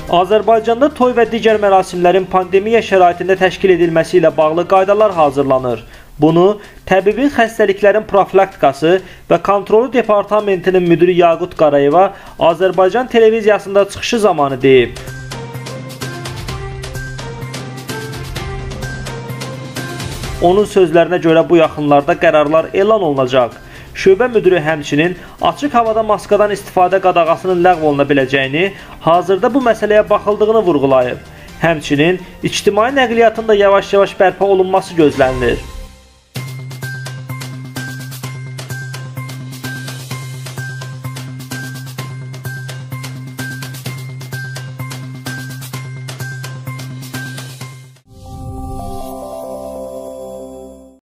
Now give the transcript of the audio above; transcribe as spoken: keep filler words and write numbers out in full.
Azərbaycanda toy və digər mərasimlərin pandemiya şəraitində təşkil edilməsi ilə bağlı qaydalar hazırlanır. Bunu Təbii Xəstəliklərin Profilaktikası və Kontrolu Departamentinin müdiri Yaqut Qarayeva Azərbaycan televiziyasında çıxışı zamanı deyib. Onun sözlərinə görə bu yaxınlarda qərarlar elan olunacaq. Şöbə müdiri həmçinin açıq havada maskadan istifadə qadağasının ləğv oluna biləcəyini, hazırda bu məsələyə baxıldığını vurğulayıb. Həmçinin ictimai nəqliyyatın da yavaş-yavaş bərpa olunması gözlənilir.